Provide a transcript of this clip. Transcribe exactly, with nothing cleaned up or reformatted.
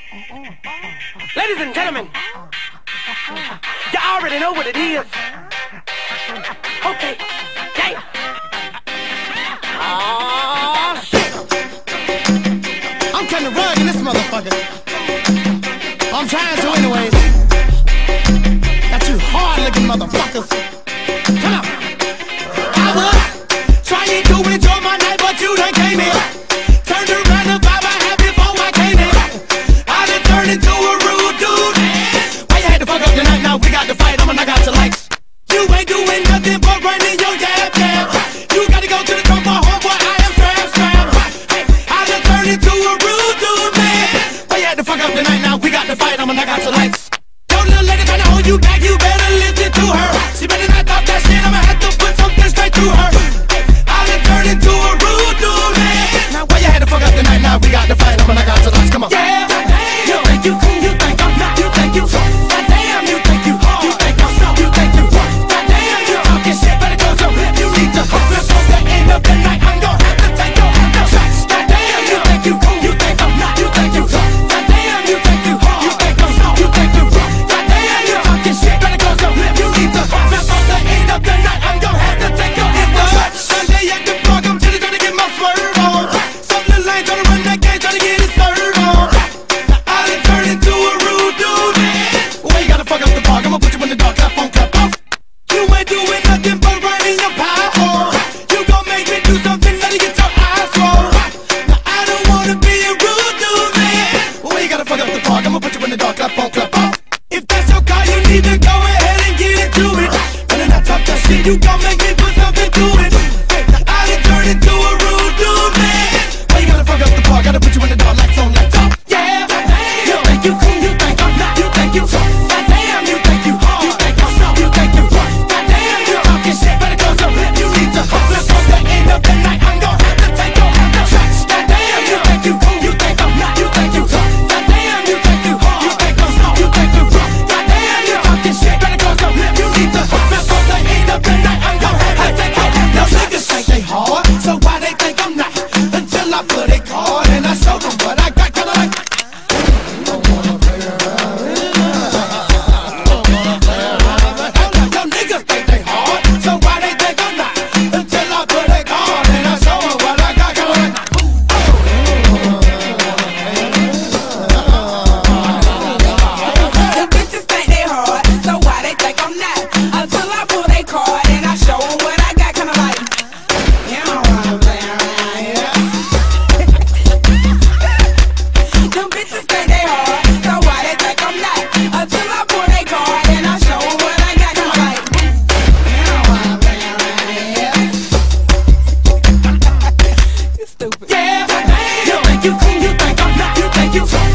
Ladies and gentlemen, you already know what it is. Okay, yeah. Oh, shit. I'm kinda rugged in this motherfucker. I'm trying to anyways. Got you hard-looking motherfuckers. Come on. I was trying to enjoy my night, but you done came in. Turned around the vibe I had before I came in. I done turned into a rude dude. Why you had to fuck up tonight? Now we got to fight. I'ma knock out your lights. You ain't doing nothing but running your yap yap. You gotta go to the club, my homeboy. I am strap strap. Hey, I done turned into a rude dude, man. Why you had to fuck up tonight? Now we got to fight. I'ma knock out your lights. Yo, little lady tryna hold you back. You better listen to her. She better not talk that shit. I'ma have to put something straight through her. Hey, I done turned into a rude dude, man. Now why you had to fuck up tonight? Now we got to fight. I'ma knock out your lights. Come on. Yeah, you think you cool? You think I'm not? You think you tough? Goddamn, you think you hard? You think I'm soft? You think you rough? Goddamn, you talking shit. Better close your lip. You need to huff. Before the end of the night, I'm gonna have to take your ass out. Shots. Goddamn, you think you cool? You think I'm not? You think you tough? Goddamn, you think you hard? You think I'm soft? You think you rough? Goddamn, you talking shit. Better close your lip. You need to huff. Before the end of the night, I'm gonna have to take your ass out. Shots. Sunday at the park, I'm chilling, trying to get my swerve on. Some little lane trying to run that game, trying to get his serve on. Now I done turned into a rude dude. Well, you gotta fuck up the park. I'ma put you in the dark. Clap on, clap off. You ain't doing nothing but running your power. You gon' make me do something that'll get your eyes roll. Now I don't wanna be a rude dude, man. Well, you gotta fuck up the park. I'ma put you in the dark. Clap on, clap off. If that's your car, you need to go ahead and get into it. And then I talk that shit, you gon' make me put something to it. Hey, now I done turned into a rude dude, man. Well, you gotta fuck up the park. Gotta put you in the dark. Lights on, lights off. Yeah, you think you cool? You think I'm not? You think you tough? Goddamn, you think you hard? You think I'm soft? You think you rough? Goddamn, you talking shit. Better close your lip. You need to huff. Before the end of the night, I'm gonna have to take your ass out. Shots. Goddamn, you think you cool? You think I'm not? You think you tough? Goddamn, you think you hard? You think I'm soft? You think you rough? Goddamn, you talking shit. Better close your lip. You need to huff. Before the end of the night, I'm gonna have to take your ass out. Niggas think they hard, so why they think I'm not? Until I put a card and I show them what I got. Kinda like niggas think they hard, so why they think I'm not? Until I put a card and I show them what I got. Kinda like The bitches think they hard, so why they think I'm not? Until I pull they card and I show them what I got. Kinda like, you don't wanna play around here. Them bitches think they hard, so why they think I'm not? Until I pull they card and I show them what I got. Kinda like, you don't wanna play around here. You stupid. yeah, you think you cool? You think I'm not? You think you tough?